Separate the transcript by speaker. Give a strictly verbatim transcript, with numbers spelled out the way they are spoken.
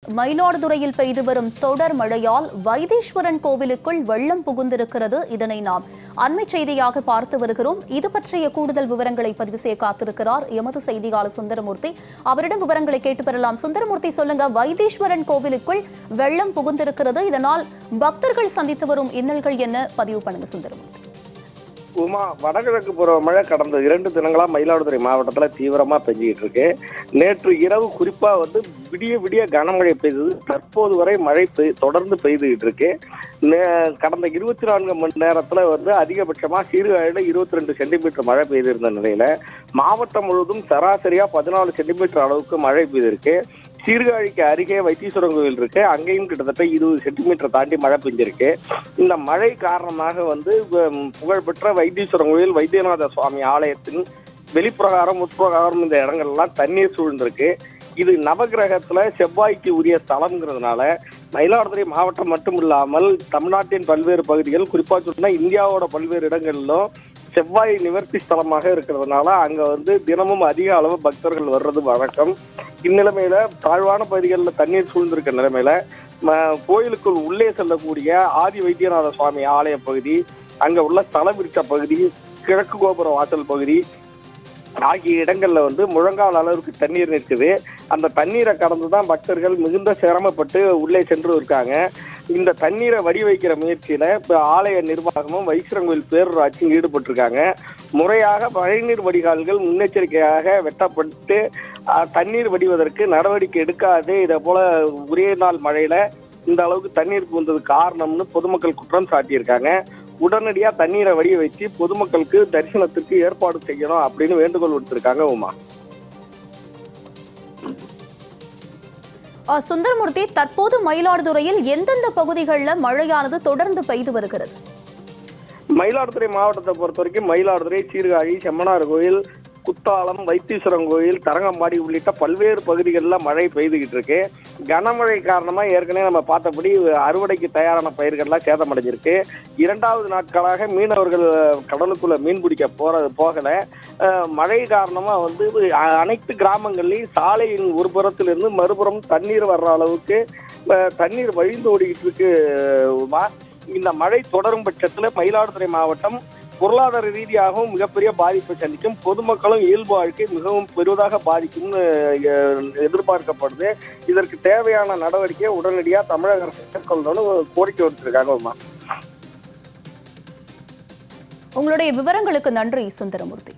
Speaker 1: மயிலாடுதுறையில் பெய்து வரும் தொடர் மழையால் வைத்தீஸ்வரன் கோவிலுக்குள் வெள்ளம் புகுந்திருக்கிறது. இதனை நாம் அண்மை செய்தியாக பார்த்து வருகிறோம். இது பற்றிய கூடுதல் விவரங்களை பதிவு செய்ய காத்திருக்கிறார் எமது செய்தியாளர் சுந்தரமூர்த்தி. அவரிடம் விவரங்களை கேட்டு பெறலாம். சுந்தரமூர்த்தி, சொல்லுங்க, வைத்தீஸ்வரன் கோவிலுக்குள் வெள்ளம் புகுந்திருக்கிறது. இதனால் பக்தர்கள் சந்தித்து வரும் இன்னல்கள் என்ன? பதிவு பண்ணுங்க சுந்தரமூர்த்தி.
Speaker 2: உமா, வடகிழக்கு பருவமழை கடந்த இரண்டு தினங்களா மயிலாடுதுறை மாவட்டத்துல தீவிரமா பெஞ்சிக்கிட்டு இருக்கு. நேற்று இரவு குறிப்பா வந்து விடிய விடிய கனமழை பெய்தது. தற்போது வரை மழை பெய் தொடர்ந்து பெய்துகிட்டு இருக்கு. கடந்த இருபத்தி நான்கு மணி நேரத்துல வந்து அதிகபட்சமா சீர்காழியில இருபத்தி ரெண்டு சென்டிமீட்டர் மழை பெய்திருந்த நிலையில மாவட்டம் முழுவதும் சராசரியா பதினாலு சென்டிமீட்டர் அளவுக்கு மழை பெய்திருக்கு. சீர்காழிக்கு அருகே வைத்தீஸ்வரன் கோவில் இருக்கு, அங்கேயும் கிட்டத்தட்ட இருபது சென்டிமீட்டர் தாண்டி மழை பெஞ்சிருக்கு. இந்த மழை காரணமாக வந்து புகழ்பெற்ற வைத்தீஸ்வரன் கோவில் வைத்தியநாத சுவாமி ஆலயத்தின் வெளிப்பிரகாரம் உட்பிரகாரம் இந்த இடங்கள்லாம் தண்ணீர் சூழ்ந்திருக்கு. இது நவகிரகத்துல செவ்வாய்க்கு உரிய ஸ்தலம்ங்கிறதுனால மயிலாடுதுறை மாவட்டம் மட்டும் இல்லாமல் தமிழ்நாட்டின் பல்வேறு பகுதிகள், குறிப்பா சொன்னா இந்தியாவோட பல்வேறு இடங்களிலும் செவ்வாய் நிவர்த்தி ஸ்தலமாக இருக்கிறதுனால அங்க வந்து தினமும் அதிக அளவு பக்தர்கள் வர்றது வழக்கம். இந்நிலைமையில தாழ்வான பகுதிகளில் தண்ணீர் சூழ்ந்திருக்க நிலைமையில கோயிலுக்குள் உள்ளே செல்லக்கூடிய ஆதி வைத்தியநாத சுவாமி ஆலய பகுதி, அங்க உள்ள ஸ்தல விருட்ச பகுதி, கிழக்கு கோபுர வாசல் பகுதி ஆகிய இடங்கள்ல வந்து முழங்கால் அளவுக்கு தண்ணீர் நிற்குது. அந்த தண்ணீரை கடந்துதான் பக்தர்கள் மிகுந்த சிரமப்பட்டு உள்ளே சென்று இருக்காங்க. இந்த தண்ணீரை வடி வைக்கிற முயற்சியில இப்ப ஆலய நிர்வாகமும் வைத்தீஸ்வரன் கோயில் பேரூராட்சியும் ஈடுபட்டிருக்காங்க. முறையாக மழைநீர் வடிகால்கள் முன்னெச்சரிக்கையாக வெட்டப்பட்டு தண்ணீர் வடிவதற்கு நடவடிக்கை எடுக்காது. இதே போல ஒரே நாள் மழையில இந்த அளவுக்கு தண்ணீர் புகுந்தது காரணம்னு பொதுமக்கள் குற்றம் சாட்டியிருக்காங்க. உடனடியா தண்ணீரை வடிய வச்சு பொதுமக்களுக்கு தரிசனத்திற்கு ஏற்பாடு செய்யணும் அப்படின்னு வேண்டுகோள் விடுத்திருக்காங்க. உமா,
Speaker 1: சுந்தரமூர்த்தி, தற்போது மயிலாடுதுறையில் எந்தெந்த பகுதிகளில் மழையானது தொடர்ந்து பெய்து வருகிறது?
Speaker 2: மயிலாடுதுறை மாவட்டத்தை பொறுத்த வரைக்கும் மயிலாடுதுறை, சீர்காழி, செம்மனார் கோயில், குத்தாலம், வைத்தீஸ்வரன் கோயில், தரங்கம்பாடி உள்ளிட்ட பல்வேறு பகுதிகளில் மழை பெய்துகிட்டு இருக்கு. கனமழை காரணமா ஏற்கனவே நம்ம பார்த்தபடி அறுவடைக்கு தயாரான பயிர்கள்லாம் சேதமடைஞ்சிருக்கு. இரண்டாவது நாட்களாக மீனவர்கள் கடலுக்குள்ள மீன் பிடிக்க போறது போகல. மழை காரணமா வந்து அனைத்து கிராமங்கள்லயும் சாலையின் ஒரு புறத்திலிருந்து மறுபுறம் தண்ணீர் வர்ற அளவுக்கு தண்ணீர் வழிந்தோடிக்கிட்டு இருக்கு. இந்த மழை தொடரும் பட்சத்துல மயிலாடுதுறை மாவட்டம் பொருளாதார ரீதியாகவும் மிகப்பெரிய பாதிப்பை சந்திக்கும். பொதுமக்களும் இயல்பு வாழ்க்கை மிகவும் பெரிதாக பாதிக்கும்னு எதிர்பார்க்கப்படுது. இதற்கு தேவையான நடவடிக்கையை உடனடியாக தமிழக அரசு மேற்கொள்ளணும்னு கோரிக்கை விடுத்திருக்காங்க.
Speaker 1: உங்களுடைய விவரங்களுக்கு நன்றி சுந்தரமூர்த்தி.